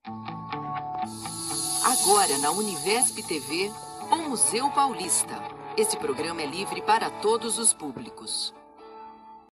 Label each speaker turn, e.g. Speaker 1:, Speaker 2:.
Speaker 1: Agora na Univesp TV, o Museu Paulista. Esse programa é livre para todos os públicos.